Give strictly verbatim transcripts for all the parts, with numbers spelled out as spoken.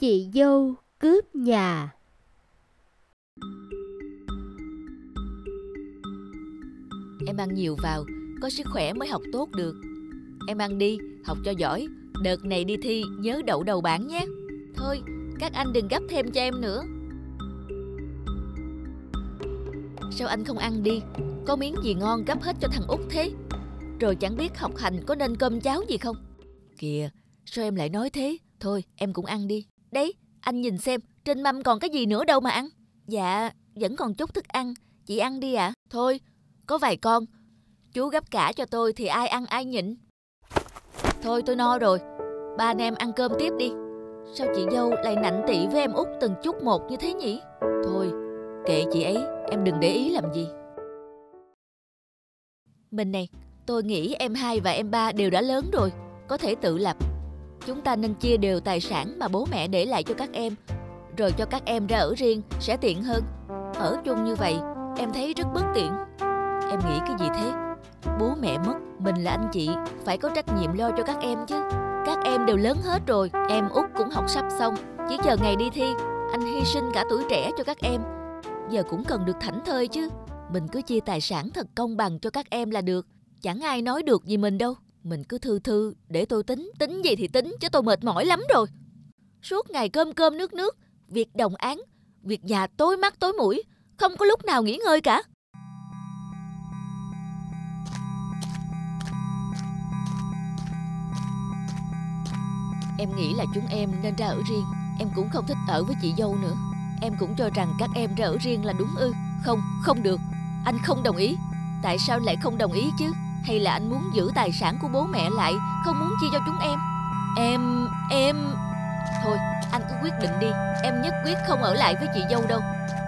Chị dâu cướp nhà. Em ăn nhiều vào, có sức khỏe mới học tốt được. Em ăn đi, học cho giỏi. Đợt này đi thi nhớ đậu đầu bảng nhé. Thôi, các anh đừng gấp thêm cho em nữa. Sao anh không ăn đi? Có miếng gì ngon gấp hết cho thằng Út thế? Rồi chẳng biết học hành có nên cơm cháo gì không? Kìa, sao em lại nói thế? Thôi, em cũng ăn đi. Đấy, anh nhìn xem, trên mâm còn cái gì nữa đâu mà ăn. Dạ, vẫn còn chút thức ăn. Chị ăn đi ạ. À? Thôi, có vài con. Chú gấp cả cho tôi thì ai ăn ai nhịn. Thôi tôi no rồi. Ba anh em ăn cơm tiếp đi. Sao chị dâu lại nạnh tị với em Út từng chút một như thế nhỉ? Thôi, kệ chị ấy, em đừng để ý làm gì. Mình này, tôi nghĩ em hai và em ba đều đã lớn rồi, có thể tự lập. Chúng ta nên chia đều tài sản mà bố mẹ để lại cho các em, rồi cho các em ra ở riêng sẽ tiện hơn. Ở chung như vậy, em thấy rất bất tiện. Em nghĩ cái gì thế? Bố mẹ mất, mình là anh chị, phải có trách nhiệm lo cho các em chứ. Các em đều lớn hết rồi, em Út cũng học sắp xong, chỉ chờ ngày đi thi. Anh hy sinh cả tuổi trẻ cho các em, giờ cũng cần được thảnh thơi chứ. Mình cứ chia tài sản thật công bằng cho các em là được. Chẳng ai nói được gì mình đâu. Mình cứ thư thư để tôi tính. Tính gì thì tính chứ tôi mệt mỏi lắm rồi. Suốt ngày cơm cơm nước nước, việc đồng áng, việc nhà tối mắt tối mũi, không có lúc nào nghỉ ngơi cả. Em nghĩ là chúng em nên ra ở riêng. Em cũng không thích ở với chị dâu nữa. Em cũng cho rằng các em ra ở riêng là đúng ư? Không, không được. Anh không đồng ý. Tại sao lại không đồng ý chứ? Hay là anh muốn giữ tài sản của bố mẹ lại, không muốn chia cho chúng em? Em... em... Thôi, anh cứ quyết định đi. Em nhất quyết không ở lại với chị dâu đâu.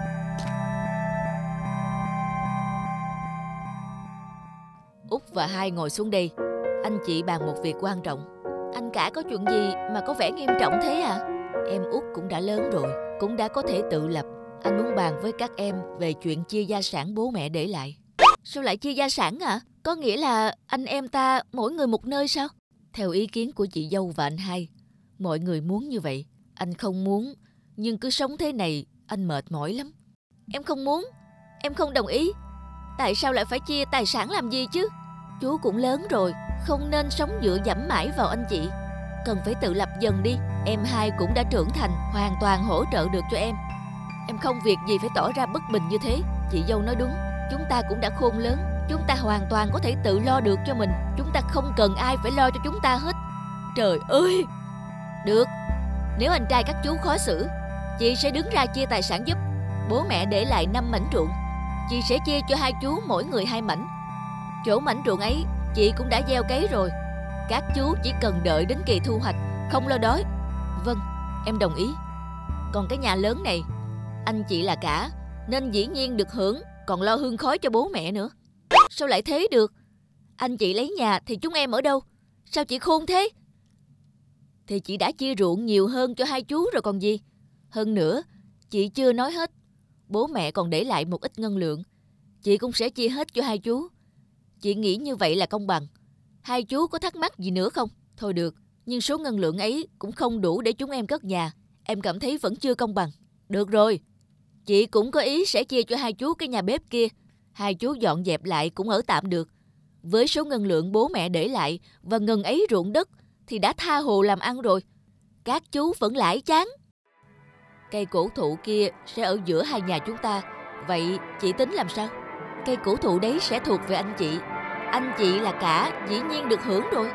Út và Hai ngồi xuống đây. Anh chị bàn một việc quan trọng. Anh cả có chuyện gì mà có vẻ nghiêm trọng thế à? Em Út cũng đã lớn rồi, cũng đã có thể tự lập. Anh muốn bàn với các em về chuyện chia gia sản bố mẹ để lại. Sao lại chia gia sản ạ? À? Có nghĩa là anh em ta mỗi người một nơi sao? Theo ý kiến của chị dâu và anh Hai, mọi người muốn như vậy. Anh không muốn, nhưng cứ sống thế này anh mệt mỏi lắm. Em không muốn, em không đồng ý. Tại sao lại phải chia tài sản làm gì chứ? Chú cũng lớn rồi, không nên sống dựa dẫm mãi vào anh chị. Cần phải tự lập dần đi. Em Hai cũng đã trưởng thành, hoàn toàn hỗ trợ được cho em. Em không việc gì phải tỏ ra bất bình như thế. Chị dâu nói đúng, chúng ta cũng đã khôn lớn. Chúng ta hoàn toàn có thể tự lo được cho mình. Chúng ta không cần ai phải lo cho chúng ta hết. Trời ơi! Được, nếu anh trai các chú khó xử, chị sẽ đứng ra chia tài sản giúp. Bố mẹ để lại năm mảnh ruộng, chị sẽ chia cho hai chú mỗi người hai mảnh. Chỗ mảnh ruộng ấy chị cũng đã gieo cấy rồi. Các chú chỉ cần đợi đến kỳ thu hoạch, không lo đói. Vâng, em đồng ý. Còn cái nhà lớn này, anh chị là cả, nên dĩ nhiên được hưởng, còn lo hương khói cho bố mẹ nữa. Sao lại thế được? Anh chị lấy nhà thì chúng em ở đâu? Sao chị khôn thế? Thì chị đã chia ruộng nhiều hơn cho hai chú rồi còn gì. Hơn nữa, chị chưa nói hết, bố mẹ còn để lại một ít ngân lượng, chị cũng sẽ chia hết cho hai chú. Chị nghĩ như vậy là công bằng. Hai chú có thắc mắc gì nữa không? Thôi được, nhưng số ngân lượng ấy cũng không đủ để chúng em cất nhà. Em cảm thấy vẫn chưa công bằng. Được rồi, chị cũng có ý sẽ chia cho hai chú cái nhà bếp kia. Hai chú dọn dẹp lại cũng ở tạm được. Với số ngân lượng bố mẹ để lại và ngần ấy ruộng đất thì đã tha hồ làm ăn rồi. Các chú vẫn lãi chán. Cây cổ thụ kia sẽ ở giữa hai nhà chúng ta. Vậy chị tính làm sao? Cây cổ thụ đấy sẽ thuộc về anh chị. Anh chị là cả, dĩ nhiên được hưởng rồi.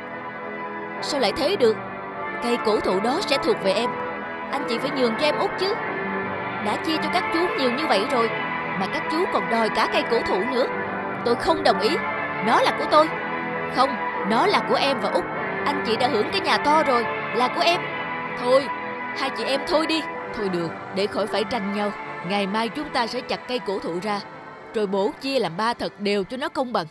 Sao lại thế được? Cây cổ thụ đó sẽ thuộc về em. Anh chị phải nhường cho em Út chứ. Đã chia cho các chú nhiều như vậy rồi, mà các chú còn đòi cả cây cổ thụ nữa. Tôi không đồng ý. Nó là của tôi. Không, nó là của em và Út. Anh chị đã hưởng cái nhà to rồi, là của em. Thôi, hai chị em thôi đi. Thôi được, để khỏi phải tranh nhau. Ngày mai chúng ta sẽ chặt cây cổ thụ ra, rồi bổ chia làm ba thật đều cho nó công bằng.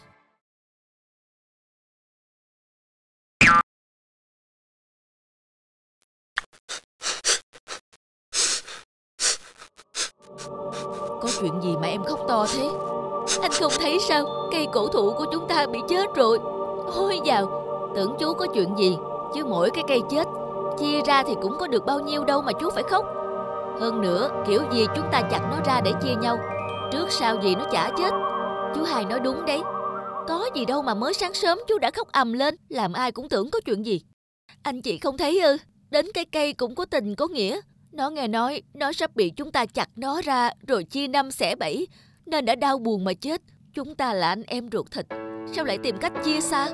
Có chuyện gì mà em khóc to thế? Anh không thấy sao? Cây cổ thụ của chúng ta bị chết rồi. Ôi dào, tưởng chú có chuyện gì, chứ mỗi cái cây chết chia ra thì cũng có được bao nhiêu đâu mà chú phải khóc. Hơn nữa, kiểu gì chúng ta chặt nó ra để chia nhau, trước sau gì nó chả chết. Chú Hai nói đúng đấy. Có gì đâu mà mới sáng sớm chú đã khóc ầm lên, làm ai cũng tưởng có chuyện gì. Anh chị không thấy ư? Đến cái cây cũng có tình có nghĩa. Nó nghe nói nó sắp bị chúng ta chặt nó ra rồi chia năm xẻ bảy, nên đã đau buồn mà chết. Chúng ta là anh em ruột thịt, sao lại tìm cách chia xa?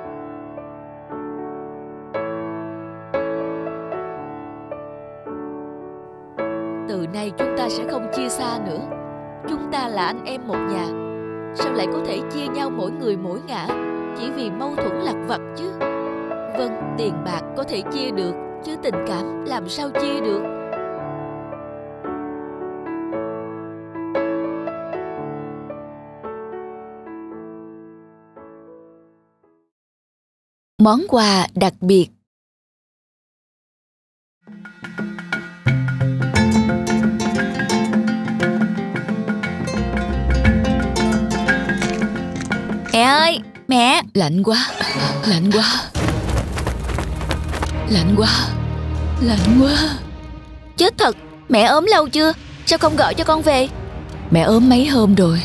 Từ nay chúng ta sẽ không chia xa nữa. Chúng ta là anh em một nhà, sao lại có thể chia nhau mỗi người mỗi ngả chỉ vì mâu thuẫn lặt vặt chứ? Vâng, tiền bạc có thể chia được, chứ tình cảm làm sao chia được? Món quà đặc biệt. Mẹ ơi, mẹ! Lạnh quá, lạnh quá, lạnh quá, lạnh quá. Chết thật, mẹ ốm lâu chưa? Sao không gọi cho con về? Mẹ ốm mấy hôm rồi.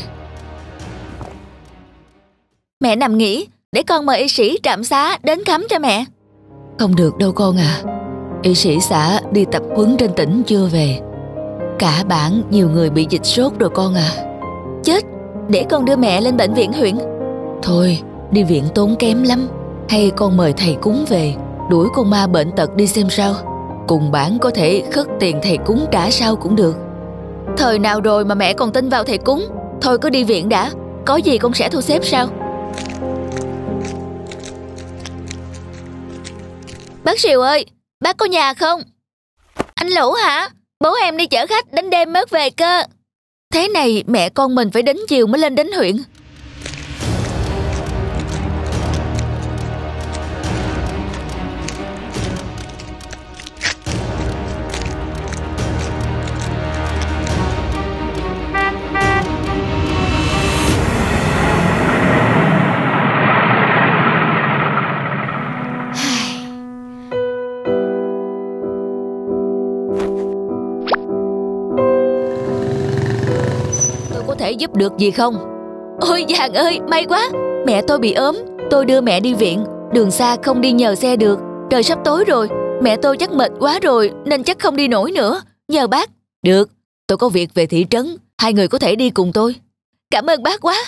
Mẹ nằm nghỉ, để con mời y sĩ trạm xá đến khám cho mẹ. Không được đâu con à. Y sĩ xã đi tập huấn trên tỉnh chưa về. Cả bản nhiều người bị dịch sốt rồi con à. Chết, để con đưa mẹ lên bệnh viện huyện. Thôi, đi viện tốn kém lắm. Hay con mời thầy cúng về, đuổi con ma bệnh tật đi xem sao. Cùng bản có thể khất tiền thầy cúng trả sau cũng được. Thời nào rồi mà mẹ còn tin vào thầy cúng. Thôi cứ đi viện đã, có gì con sẽ thu xếp sau. Bác Sìu ơi, bác có nhà không? Anh Lũ hả? Bố em đi chở khách đến đêm mới về cơ. Thế này mẹ con mình phải đến chiều mới lên đến huyện. Thể giúp được gì không? Ôi Giàng ơi, may quá. Mẹ tôi bị ốm, tôi đưa mẹ đi viện. Đường xa không đi nhờ xe được. Trời sắp tối rồi, mẹ tôi chắc mệt quá rồi nên chắc không đi nổi nữa. Nhờ bác. Được, tôi có việc về thị trấn, hai người có thể đi cùng tôi. Cảm ơn bác quá.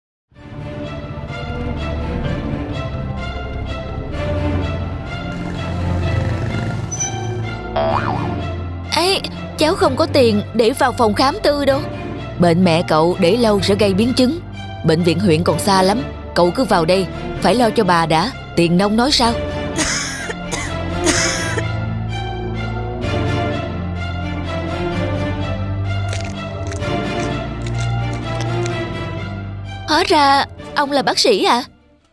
Ê, cháu không có tiền để vào phòng khám tư đâu. Bệnh mẹ cậu để lâu sẽ gây biến chứng. Bệnh viện huyện còn xa lắm. Cậu cứ vào đây, phải lo cho bà đã. Tiền nong nói sao? Hóa ra ông là bác sĩ à?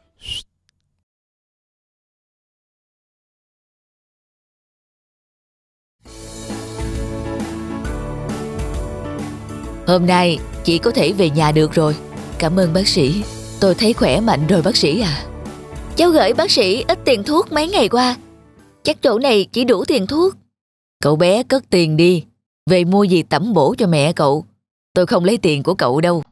Hôm nay chị có thể về nhà được rồi. Cảm ơn bác sĩ. Tôi thấy khỏe mạnh rồi bác sĩ à. Cháu gửi bác sĩ ít tiền thuốc mấy ngày qua. Chắc chỗ này chỉ đủ tiền thuốc. Cậu bé cất tiền đi, về mua gì tẩm bổ cho mẹ cậu. Tôi không lấy tiền của cậu đâu.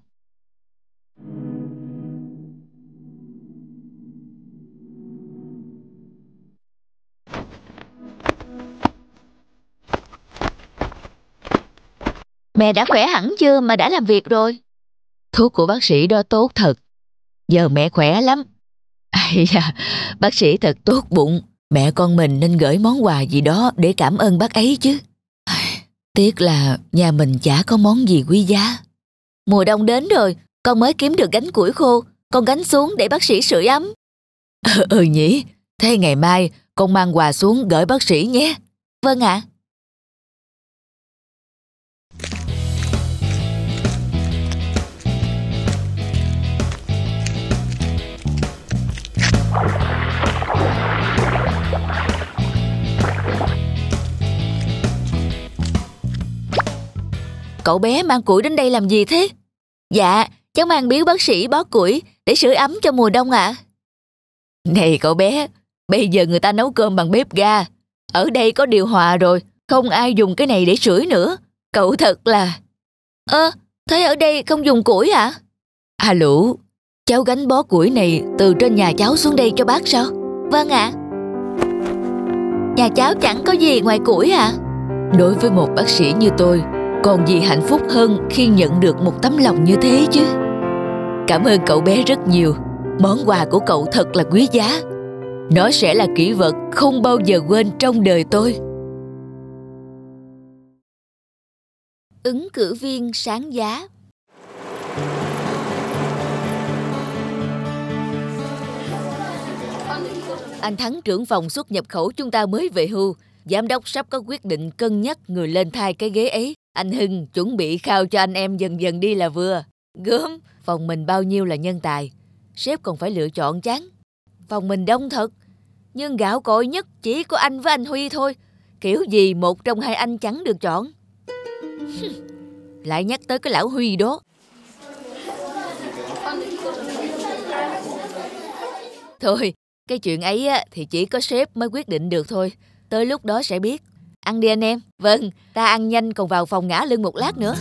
Mẹ đã khỏe hẳn chưa mà đã làm việc rồi? Thuốc của bác sĩ đó tốt thật. Giờ mẹ khỏe lắm. Ây da, bác sĩ thật tốt bụng. Mẹ con mình nên gửi món quà gì đó để cảm ơn bác ấy chứ. Tiếc là nhà mình chả có món gì quý giá. Mùa đông đến rồi, con mới kiếm được gánh củi khô. Con gánh xuống để bác sĩ sưởi ấm. Ừ, ừ nhỉ. Thế ngày mai con mang quà xuống gửi bác sĩ nhé. Vâng ạ. Cậu bé mang củi đến đây làm gì thế? Dạ, cháu mang biếu bác sĩ bó củi để sưởi ấm cho mùa đông ạ. À. Này cậu bé, bây giờ người ta nấu cơm bằng bếp ga. Ở đây có điều hòa rồi, không ai dùng cái này để sưởi nữa. Cậu thật là... Ơ, thế ở đây không dùng củi hả? À Lũ, cháu gánh bó củi này từ trên nhà cháu xuống đây cho bác sao? Vâng ạ. Nhà cháu chẳng có gì ngoài củi à? Đối với một bác sĩ như tôi, còn gì hạnh phúc hơn khi nhận được một tấm lòng như thế chứ. Cảm ơn cậu bé rất nhiều. Món quà của cậu thật là quý giá. Nó sẽ là kỷ vật không bao giờ quên trong đời tôi. Ứng cử viên sáng giá. Anh Thắng, trưởng phòng xuất nhập khẩu chúng ta mới về hưu. Giám đốc sắp có quyết định cân nhắc người lên thay cái ghế ấy. Anh Hưng chuẩn bị khao cho anh em dần dần đi là vừa. Gớm, phòng mình bao nhiêu là nhân tài, sếp còn phải lựa chọn chán. Phòng mình đông thật, nhưng gạo cội nhất chỉ có anh với anh Huy thôi. Kiểu gì một trong hai anh chẳng được chọn. Lại nhắc tới cái lão Huy đó. Thôi, cái chuyện ấy á, thì chỉ có sếp mới quyết định được thôi. Tới lúc đó sẽ biết. Ăn đi anh em. Vâng, ta ăn nhanh còn vào phòng ngã lưng một lát nữa.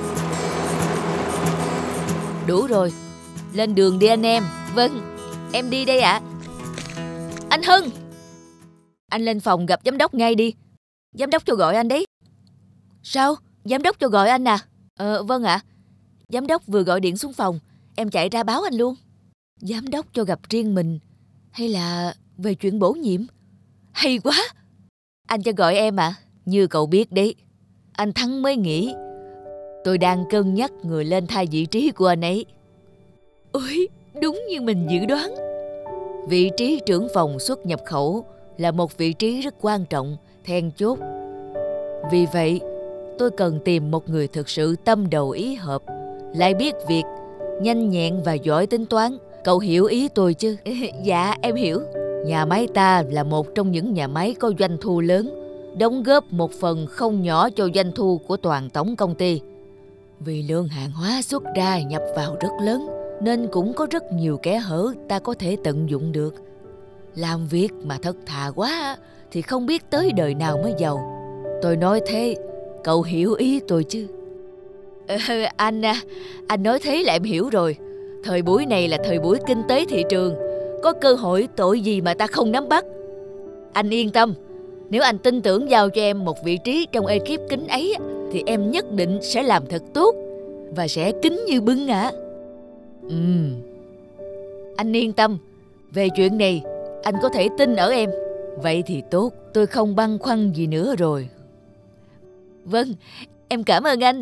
Đủ rồi, lên đường đi anh em. Vâng, em đi đây ạ. À. Anh Hưng, anh lên phòng gặp giám đốc ngay đi. Giám đốc cho gọi anh đấy. Sao? Giám đốc cho gọi anh à? Ờ, vâng ạ. À. Giám đốc vừa gọi điện xuống phòng, em chạy ra báo anh luôn. Giám đốc cho gặp riêng mình, hay là về chuyện bổ nhiệm? Hay quá. Anh cho gọi em ạ. À? Như cậu biết đấy, anh Thắng mới nghĩ tôi đang cân nhắc người lên thay vị trí của anh ấy. Ôi, đúng như mình dự đoán. Vị trí trưởng phòng xuất nhập khẩu là một vị trí rất quan trọng, then chốt. Vì vậy, tôi cần tìm một người thực sự tâm đầu ý hợp, lại biết việc, nhanh nhẹn và giỏi tính toán. Cậu hiểu ý tôi chứ? Dạ, em hiểu. Nhà máy ta là một trong những nhà máy có doanh thu lớn, đóng góp một phần không nhỏ cho doanh thu của toàn tổng công ty. Vì lượng hàng hóa xuất ra nhập vào rất lớn, nên cũng có rất nhiều kẽ hở ta có thể tận dụng được. Làm việc mà thật thà quá thì không biết tới đời nào mới giàu. Tôi nói thế, cậu hiểu ý tôi chứ? Ờ, anh à, anh nói thế là em hiểu rồi. Thời buổi này là thời buổi kinh tế thị trường, có cơ hội tội gì mà ta không nắm bắt. Anh yên tâm, nếu anh tin tưởng giao cho em một vị trí trong ekip kính ấy thì em nhất định sẽ làm thật tốt và sẽ kính như bưng ạ. À. Ừm, anh yên tâm, về chuyện này anh có thể tin ở em. Vậy thì tốt, tôi không băn khoăn gì nữa rồi. Vâng, em cảm ơn anh.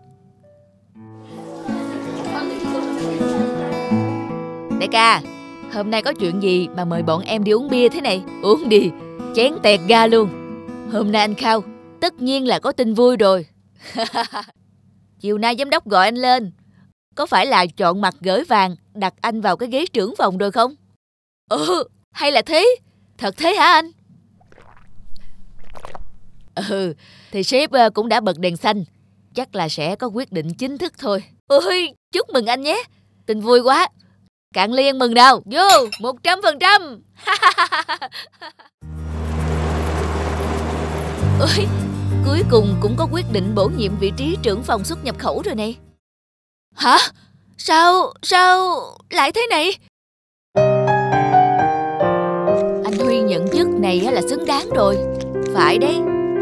Đại ca, hôm nay có chuyện gì mà mời bọn em đi uống bia thế này? Uống đi, chén tẹt ga luôn. Hôm nay anh khao, tất nhiên là có tin vui rồi. Chiều nay giám đốc gọi anh lên, có phải là chọn mặt gửi vàng đặt anh vào cái ghế trưởng phòng rồi không? Ừ, hay là thế? Thật thế hả anh? Ừ, thì sếp cũng đã bật đèn xanh, chắc là sẽ có quyết định chính thức thôi. Ôi, chúc mừng anh nhé, tin vui quá. Cạn ly ăn mừng nào, vô, một trăm phần trăm. Ôi, cuối cùng cũng có quyết định bổ nhiệm vị trí trưởng phòng xuất nhập khẩu rồi này. Hả? Sao, sao lại thế này? Anh Huy nhận chức này là xứng đáng rồi. Phải đấy.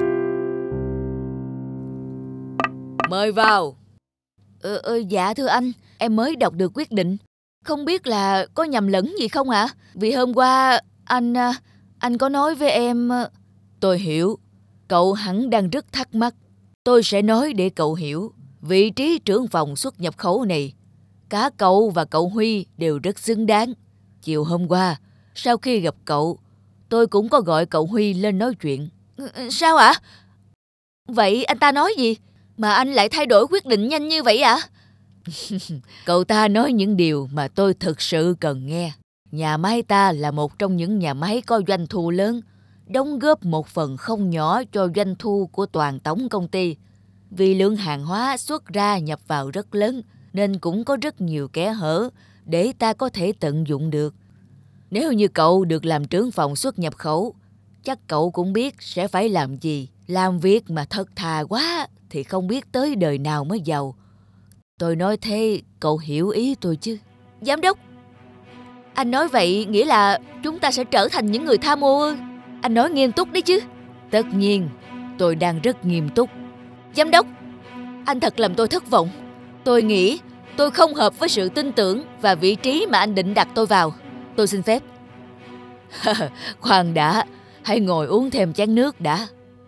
Mời vào. Ờ, ờ, dạ thưa anh, em mới đọc được quyết định. Không biết là có nhầm lẫn gì không ạ? À? Vì hôm qua anh anh có nói với em. Tôi hiểu, cậu hẳn đang rất thắc mắc. Tôi sẽ nói để cậu hiểu. Vị trí trưởng phòng xuất nhập khẩu này, cả cậu và cậu Huy đều rất xứng đáng. Chiều hôm qua, sau khi gặp cậu, tôi cũng có gọi cậu Huy lên nói chuyện. Sao ạ? À? Vậy anh ta nói gì mà anh lại thay đổi quyết định nhanh như vậy ạ? À? Cậu ta nói những điều mà tôi thực sự cần nghe. Nhà máy ta là một trong những nhà máy có doanh thu lớn, đóng góp một phần không nhỏ cho doanh thu của toàn tổng công ty. Vì lượng hàng hóa xuất ra nhập vào rất lớn, nên cũng có rất nhiều kẽ hở để ta có thể tận dụng được. Nếu như cậu được làm trưởng phòng xuất nhập khẩu, chắc cậu cũng biết sẽ phải làm gì. Làm việc mà thật thà quá thì không biết tới đời nào mới giàu. Tôi nói thế cậu hiểu ý tôi chứ? Giám đốc, anh nói vậy nghĩa là chúng ta sẽ trở thành những người tham ô ư? Anh nói nghiêm túc đấy chứ? Tất nhiên, tôi đang rất nghiêm túc. Giám đốc, anh thật làm tôi thất vọng. Tôi nghĩ tôi không hợp với sự tin tưởng và vị trí mà anh định đặt tôi vào. Tôi xin phép. Khoan đã, hãy ngồi uống thêm chén nước đã.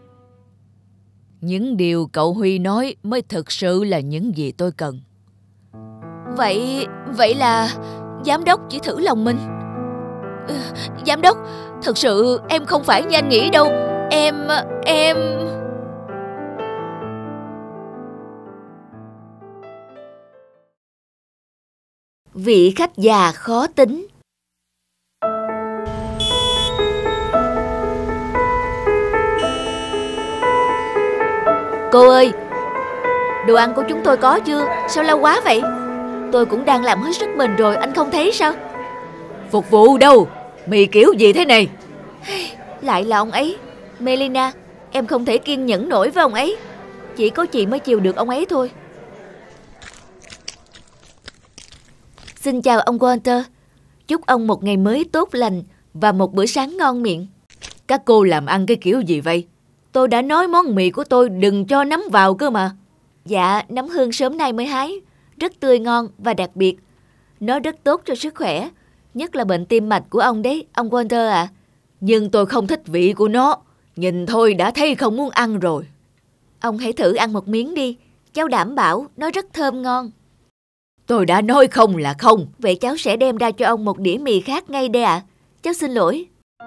Những điều cậu Huy nói mới thực sự là những gì tôi cần. Vậy, vậy là giám đốc chỉ thử lòng mình. Ừ, giám đốc, thật sự em không phải như anh nghĩ đâu. Em, em... Vị khách già khó tính. Cô ơi, đồ ăn của chúng tôi có chưa? Sao lâu quá vậy? Tôi cũng đang làm hết sức mình rồi, anh không thấy sao? Phục vụ đâu? Mì kiểu gì thế này? Lại là ông ấy. Melina, em không thể kiên nhẫn nổi với ông ấy. Chỉ có chị mới chịu được ông ấy thôi. Xin chào ông Walter. Chúc ông một ngày mới tốt lành và một bữa sáng ngon miệng. Các cô làm ăn cái kiểu gì vậy? Tôi đã nói món mì của tôi đừng cho nấm vào cơ mà. Dạ, nấm hương sớm nay mới hái. Rất tươi ngon và đặc biệt. Nó rất tốt cho sức khỏe. Nhất là bệnh tim mạch của ông đấy, ông Walter ạ. À. Nhưng tôi không thích vị của nó. Nhìn thôi đã thấy không muốn ăn rồi. Ông hãy thử ăn một miếng đi. Cháu đảm bảo nó rất thơm ngon. Tôi đã nói không là không. Vậy cháu sẽ đem ra cho ông một đĩa mì khác ngay đây ạ. À. Cháu xin lỗi.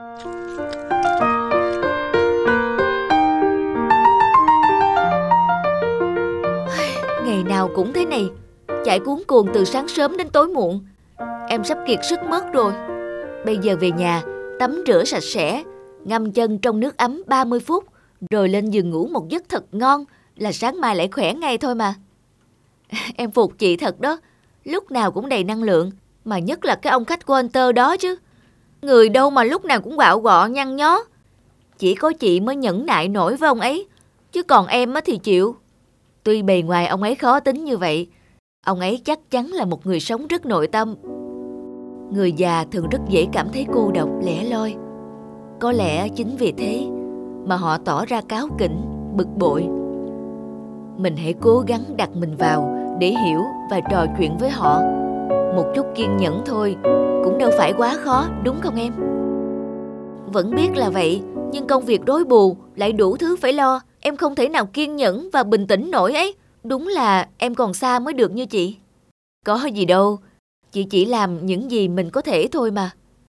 Ngày nào cũng thế này. Chạy cuống cuồng từ sáng sớm đến tối muộn. Em sắp kiệt sức mất rồi. Bây giờ về nhà, tắm rửa sạch sẽ, ngâm chân trong nước ấm ba mươi phút, rồi lên giường ngủ một giấc thật ngon, là sáng mai lại khỏe ngay thôi mà. Em phục chị thật đó. Lúc nào cũng đầy năng lượng. Mà nhất là cái ông khách Walter đó chứ. Người đâu mà lúc nào cũng quạo quọ nhăn nhó. Chỉ có chị mới nhẫn nại nổi với ông ấy. Chứ còn em thì chịu. Tuy bề ngoài ông ấy khó tính như vậy, ông ấy chắc chắn là một người sống rất nội tâm. Người già thường rất dễ cảm thấy cô độc, lẻ loi. Có lẽ chính vì thế mà họ tỏ ra cáu kỉnh, bực bội. Mình hãy cố gắng đặt mình vào để hiểu và trò chuyện với họ. Một chút kiên nhẫn thôi cũng đâu phải quá khó, đúng không em? Vẫn biết là vậy, nhưng công việc rối bù, lại đủ thứ phải lo. Em không thể nào kiên nhẫn và bình tĩnh nổi ấy. Đúng là em còn xa mới được như chị. Có gì đâu, chị chỉ làm những gì mình có thể thôi mà.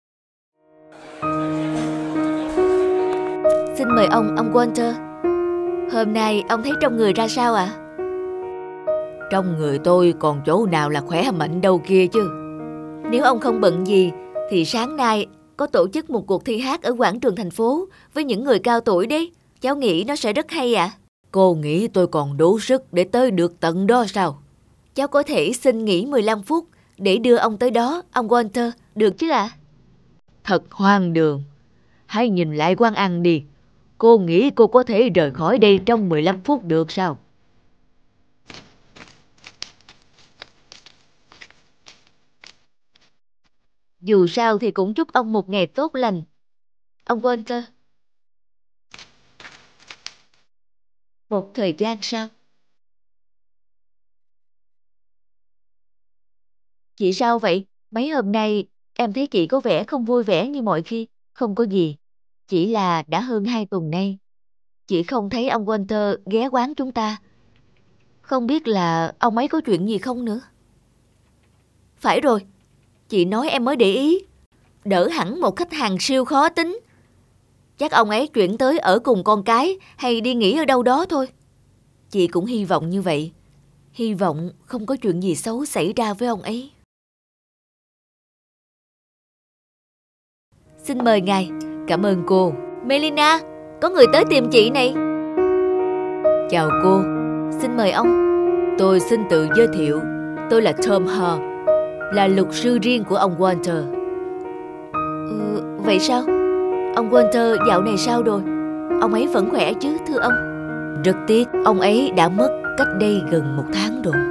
Xin mời ông, ông Walter. Hôm nay ông thấy trong người ra sao ạ? À? Trong người tôi còn chỗ nào là khỏe mạnh đâu kia chứ. Nếu ông không bận gì thì sáng nay có tổ chức một cuộc thi hát ở quảng trường thành phố với những người cao tuổi đấy. Cháu nghĩ nó sẽ rất hay ạ. À? Cô nghĩ tôi còn đủ sức để tới được tận đó sao? Cháu có thể xin nghỉ mười lăm phút để đưa ông tới đó, ông Walter, được chứ ạ? À? Thật hoang đường. Hãy nhìn lại quán ăn đi. Cô nghĩ cô có thể rời khỏi đây trong mười lăm phút được sao? Dù sao thì cũng chúc ông một ngày tốt lành, ông Walter. Một thời gian sau. Chị sao vậy? Mấy hôm nay em thấy chị có vẻ không vui vẻ như mọi khi. Không có gì. Chỉ là đã hơn hai tuần nay chị không thấy ông Walter ghé quán chúng ta. Không biết là ông ấy có chuyện gì không nữa. Phải rồi, chị nói em mới để ý. Đỡ hẳn một khách hàng siêu khó tính. Chắc ông ấy chuyển tới ở cùng con cái hay đi nghỉ ở đâu đó thôi. Chị cũng hy vọng như vậy. Hy vọng không có chuyện gì xấu xảy ra với ông ấy. Xin mời ngài. Cảm ơn cô. Melina, có người tới tìm chị này. Chào cô. Xin mời ông. Tôi xin tự giới thiệu. Tôi là Tom Hall, là luật sư riêng của ông Walter. Ừ, vậy sao? Ông Walter dạo này sao rồi? Ông ấy vẫn khỏe chứ thưa ông? Rất tiếc, ông ấy đã mất cách đây gần một tháng rồi.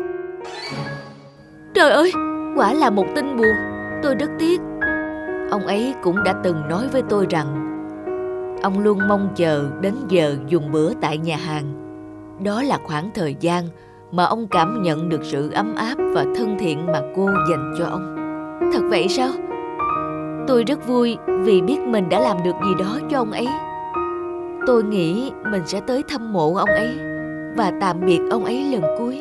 Trời ơi, quả là một tin buồn. Tôi rất tiếc. Ông ấy cũng đã từng nói với tôi rằng ông luôn mong chờ đến giờ dùng bữa tại nhà hàng. Đó là khoảng thời gian mà ông cảm nhận được sự ấm áp và thân thiện mà cô dành cho ông. Thật vậy sao? Tôi rất vui vì biết mình đã làm được gì đó cho ông ấy. Tôi nghĩ mình sẽ tới thăm mộ ông ấy và tạm biệt ông ấy lần cuối.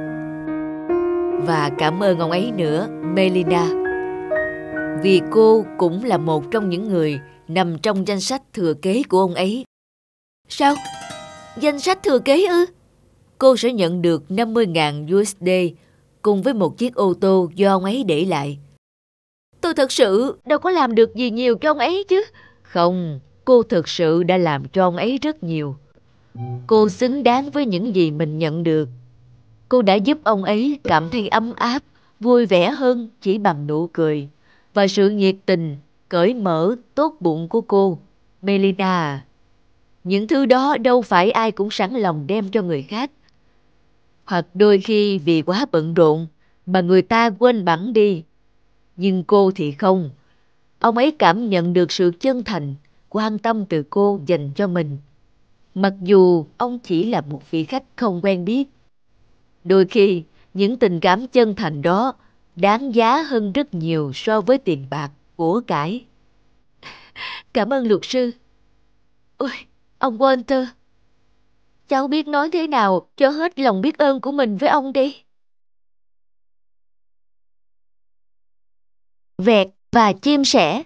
Và cảm ơn ông ấy nữa, Melinda, vì cô cũng là một trong những người nằm trong danh sách thừa kế của ông ấy. Sao? Danh sách thừa kế ư? Cô sẽ nhận được năm mươi nghìn đô la cùng với một chiếc ô tô do ông ấy để lại. Tôi thật sự đâu có làm được gì nhiều cho ông ấy chứ. Không, cô thực sự đã làm cho ông ấy rất nhiều. Cô xứng đáng với những gì mình nhận được. Cô đã giúp ông ấy cảm thấy ấm áp, vui vẻ hơn chỉ bằng nụ cười và sự nhiệt tình, cởi mở, tốt bụng của cô, Melinda. Những thứ đó đâu phải ai cũng sẵn lòng đem cho người khác. Hoặc đôi khi vì quá bận rộn mà người ta quên bẵng đi. Nhưng cô thì không. Ông ấy cảm nhận được sự chân thành, quan tâm từ cô dành cho mình. Mặc dù ông chỉ là một vị khách không quen biết. Đôi khi, những tình cảm chân thành đó đáng giá hơn rất nhiều so với tiền bạc, của cải. Cảm ơn luật sư. Ôi, ông Walter. Cháu biết nói thế nào cho hết lòng biết ơn của mình với ông đi. Vẹt và chim sẻ.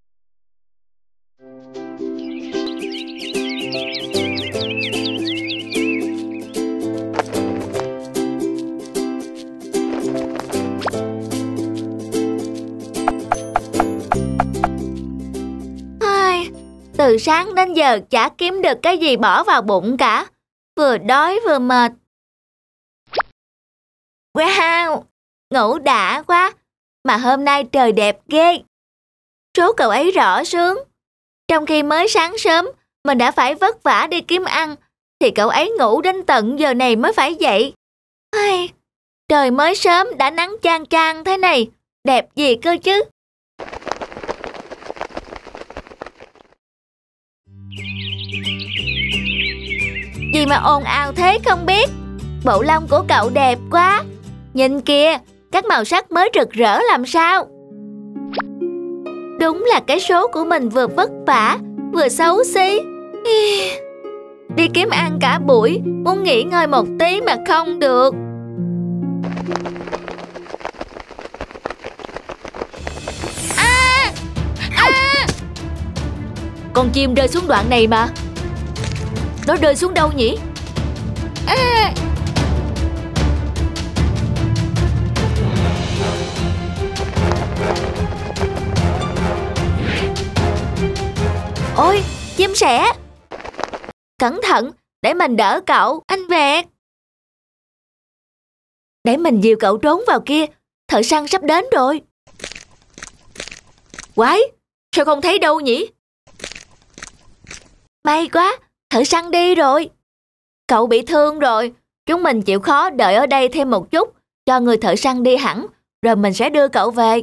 Từ sáng đến giờ chả kiếm được cái gì bỏ vào bụng cả. Vừa đói vừa mệt. Wow, ngủ đã quá. Mà hôm nay trời đẹp ghê. Số cậu ấy rõ sướng. Trong khi mới sáng sớm mình đã phải vất vả đi kiếm ăn, thì cậu ấy ngủ đến tận giờ này mới phải dậy. Ai, trời mới sớm đã nắng chang chang thế này, đẹp gì cơ chứ. Gì mà ồn ào thế không biết. Bộ lông của cậu đẹp quá. Nhìn kìa, các màu sắc mới rực rỡ làm sao. Đúng là cái số của mình vừa vất vả, vừa xấu xí. Đi kiếm ăn cả buổi, muốn nghỉ ngơi một tí mà không được. À! À! Con chim rơi xuống đoạn này mà. Nó rơi xuống đâu nhỉ? À! Ôi, chim sẻ! Cẩn thận, để mình đỡ cậu, anh Vẹt. Để mình dìu cậu trốn vào kia, thợ săn sắp đến rồi. Quái, sao không thấy đâu nhỉ? May quá, thợ săn đi rồi. Cậu bị thương rồi, chúng mình chịu khó đợi ở đây thêm một chút, cho người thợ săn đi hẳn, rồi mình sẽ đưa cậu về.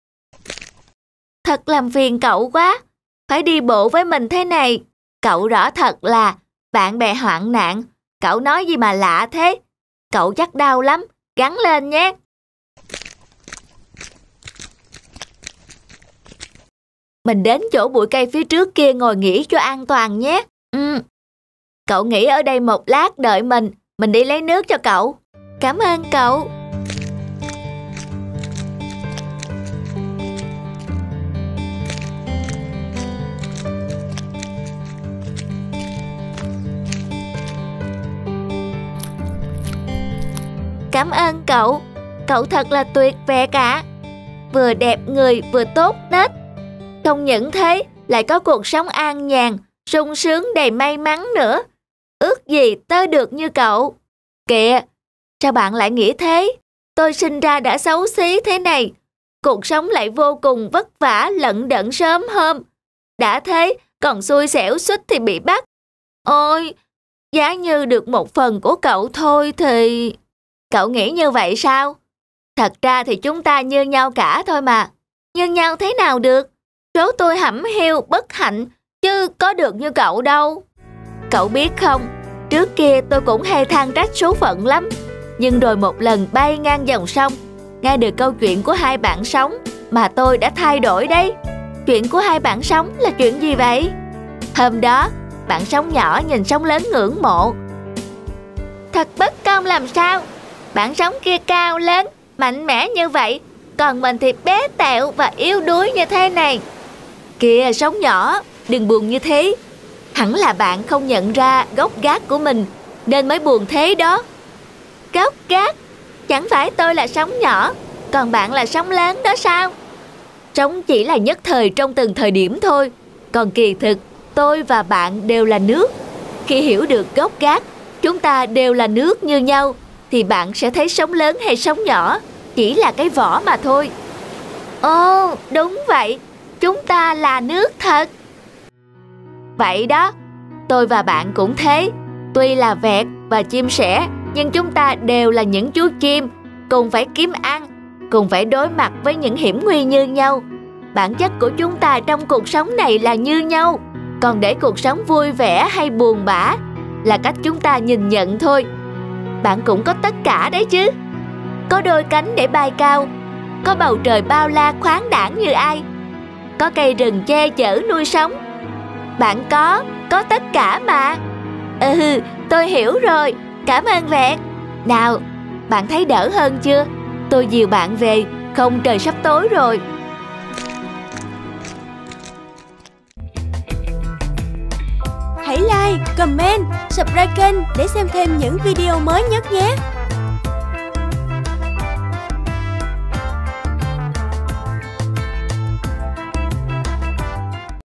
Thật làm phiền cậu quá, phải đi bộ với mình thế này. Cậu rõ thật là bạn bè hoạn nạn, cậu nói gì mà lạ thế. Cậu chắc đau lắm, gắng lên nhé. Mình đến chỗ bụi cây phía trước kia ngồi nghỉ cho an toàn nhé. Ừ. Cậu nghỉ ở đây một lát đợi mình, mình đi lấy nước cho cậu. Cảm ơn cậu. Cảm ơn cậu, cậu thật là tuyệt vời cả. Vừa đẹp người vừa tốt nết. Không những thế, lại có cuộc sống an nhàn, sung sướng đầy may mắn nữa. Ước gì tớ được như cậu. Kìa, sao bạn lại nghĩ thế? Tôi sinh ra đã xấu xí thế này. Cuộc sống lại vô cùng vất vả lận đận sớm hôm. Đã thế, còn xui xẻo suýt thì bị bắt. Ôi, giá như được một phần của cậu thôi thì... Cậu nghĩ như vậy sao? Thật ra thì chúng ta như nhau cả thôi mà. Như nhau thế nào được? Số tôi hẩm hiu, bất hạnh, chứ có được như cậu đâu. Cậu biết không, trước kia tôi cũng hay than trách số phận lắm. Nhưng rồi một lần bay ngang dòng sông, nghe được câu chuyện của hai bạn sống mà tôi đã thay đổi đấy. Chuyện của hai bạn sống là chuyện gì vậy? Hôm đó, bạn sống nhỏ nhìn sống lớn ngưỡng mộ. Thật bất công làm sao? Bạn sống kia cao lớn, mạnh mẽ như vậy, còn mình thì bé tẹo và yếu đuối như thế này. Kìa sống nhỏ, đừng buồn như thế. Hẳn là bạn không nhận ra gốc gác của mình nên mới buồn thế đó. Gốc gác? Chẳng phải tôi là sống nhỏ, còn bạn là sống lớn đó sao? Sống chỉ là nhất thời trong từng thời điểm thôi. Còn kỳ thực, tôi và bạn đều là nước. Khi hiểu được gốc gác, chúng ta đều là nước như nhau, thì bạn sẽ thấy sống lớn hay sống nhỏ chỉ là cái vỏ mà thôi. Ồ, đúng vậy, chúng ta là nước thật. Vậy đó, tôi và bạn cũng thế. Tuy là vẹt và chim sẻ, nhưng chúng ta đều là những chú chim, cùng phải kiếm ăn, cùng phải đối mặt với những hiểm nguy như nhau. Bản chất của chúng ta trong cuộc sống này là như nhau. Còn để cuộc sống vui vẻ hay buồn bã là cách chúng ta nhìn nhận thôi. Bạn cũng có tất cả đấy chứ. Có đôi cánh để bay cao, có bầu trời bao la khoáng đãng như ai, có cây rừng che chở nuôi sống. Bạn có, có tất cả mà. Ừ, tôi hiểu rồi, cảm ơn vẹt. Nào, bạn thấy đỡ hơn chưa? Tôi dìu bạn về, không trời sắp tối rồi. Hãy like, comment, subscribe kênh để xem thêm những video mới nhất nhé.